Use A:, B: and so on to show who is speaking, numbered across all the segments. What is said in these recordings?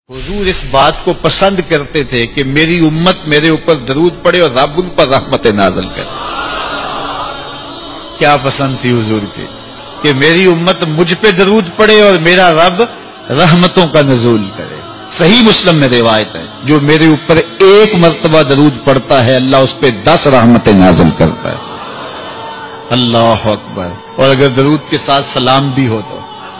A: हुजूर इस बात को पसंद करते थे कि मेरी उम्मत मेरे ऊपर दरूद पड़े और रब उन पर रहमत नाज़िल करे। क्या पसंद थी हुजूर की कि मेरी उम्मत मुझ पे दरूद पड़े और मेरा रब रहमतों का नज़ूल करे। सही मुस्लिम में रिवायत है, जो मेरे ऊपर एक मर्तबा दरूद पड़ता है अल्लाह उस पे 10 रहमतें नाज़िल करता है। अल्लाह अकबर। और अगर दरूद के साथ सलाम भी हो तो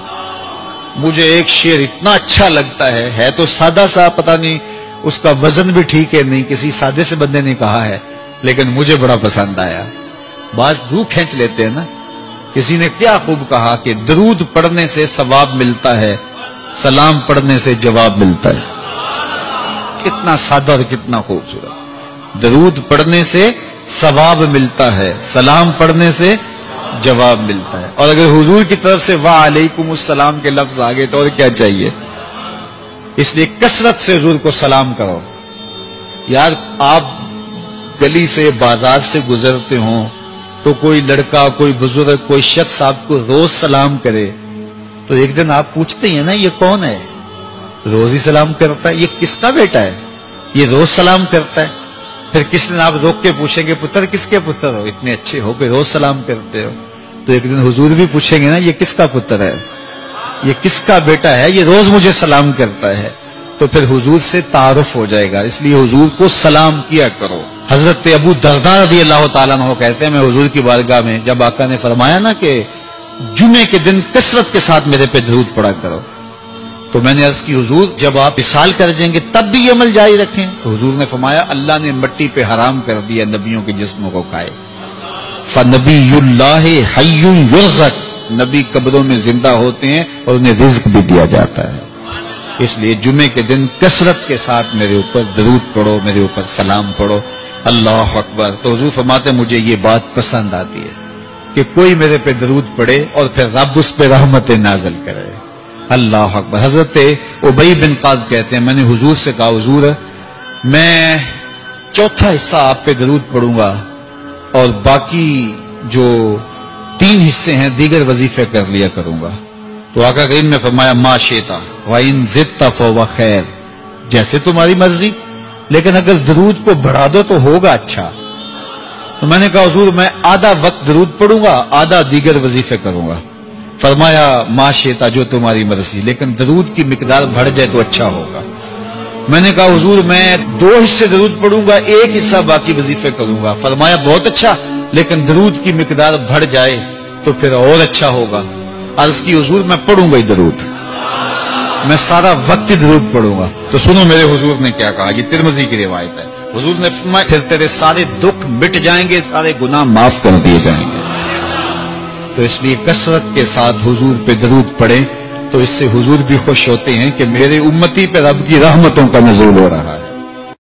A: मुझे एक शेर इतना अच्छा लगता है तो सादा सा, पता नहीं उसका वजन भी ठीक है नहीं, किसी सादे से बंदे ने कहा है, लेकिन मुझे बड़ा पसंद आया। बाज रूह खींच लेते हैं ना। किसी ने क्या खूब कहा कि दरूद पढ़ने से सवाब मिलता है, सलाम पढ़ने से जवाब मिलता है। कितना सादा और कितना खूबसूरत। दरूद पढ़ने से सवाब मिलता है, सलाम पढ़ने से जवाब मिलता है। और अगर हुजूर की तरफ से वाह अलैकुमुस्सलाम के लफ्ज आ गए तो और क्या चाहिए। इसलिए कसरत से हुजूर को सलाम करो। यार आप गली से बाजार से गुजरते हो तो कोई लड़का, कोई बुजुर्ग, कोई शख्स आपको रोज सलाम करे तो एक दिन आप पूछते हैं ना ये कौन है, रोज ही सलाम करता है, ये किसका बेटा है, ये रोज सलाम करता है। फिर किस दिन आप रोक के पूछेंगे पुत्र किसके पुत्र हो, इतने अच्छे हो कि रोज सलाम करते हो। तो एक दिन हुजूर भी पूछेंगे ना ये किसका पुत्र है, ये किसका बेटा है, ये रोज मुझे सलाम करता है। तो फिर हुजूर से तारुफ हो जाएगा। इसलिए हुजूर को सलाम किया करो। हजरत अबू दरदा रज़ी अल्लाह तआला अन्हु कहते हैं, मैं हुजूर की बारगाह में जब आका ने फरमाया ना कि जुमे के दिन कसरत के साथ मेरे पे दरूद पड़ा करो, तो मैंने अर्ज की हुजूर जब आप विसाल कर जाएंगे तब भी ये अमल जारी रखें। तो हुजूर ने फरमाया अल्लाह ने मिट्टी पे हराम कर दिया नबियों के जिस्मों को खाए। फनबीयुल्लाह हय्युन युरज़क, नबी कब्रों में जिंदा होते हैं और उन्हें रिज्क भी दिया जाता है। इसलिए जुमे के दिन कसरत के साथ मेरे ऊपर दरूद पढ़ो, मेरे ऊपर सलाम पढ़ो। अल्लाह अकबर। तो हुजूर फरमाते मुझे ये बात पसंद आती है कि कोई मेरे पे दरूद पढ़े और फिर रब उस पे रहमत नाज़िल करे। अल्लाह अकबर। हजरत उबई बिन काब कहते हैं मैंने हुजूर से कहा हुजूर मैं चौथा हिस्सा आप पे दरूद पढ़ूंगा और बाकी जो 3 हिस्से हैं दीगर वजीफे कर लिया करूंगा। तो आका करीम ने फरमाया मा शेता व इन ज़िदता फहुव खैर, जैसे तुम्हारी मर्जी, लेकिन अगर दरूद को बढ़ा दो तो होगा अच्छा। तो मैंने कहा हुजूर मैं आधा वक्त दरूद पढ़ूंगा, आधा दीगर वजीफे करूंगा। फरमाया माशेता जो तुम्हारी मर्जी, लेकिन दरूद की मिकदार बढ़ जाए तो अच्छा होगा। मैंने कहा हुजूर मैं 2 हिस्से दरूद पढ़ूंगा, 1 हिस्सा बाकी वजीफे करूंगा। फरमाया बहुत अच्छा, लेकिन दरूद की मिकदार बढ़ जाए तो फिर और अच्छा होगा। अर्ज की हुजूर मैं पढ़ूंगा ही दरूद, मैं सारा वक्त ही दरूद पढ़ूंगा। तो सुनो मेरे हुजूर ने क्या कहा, ये तिरमिज़ी की रिवायत है। हुजूर ने फरमाया फिर तेरे सारे दुख मिट जाएंगे, सारे गुनाह माफ कर दिए जाएंगे। तो इसलिए कसरत के साथ हुजूर पे दरूद पढ़े तो इससे हुजूर भी खुश होते हैं कि मेरे उम्मती पे रब की रहमतों का नज़ूल हो रहा है।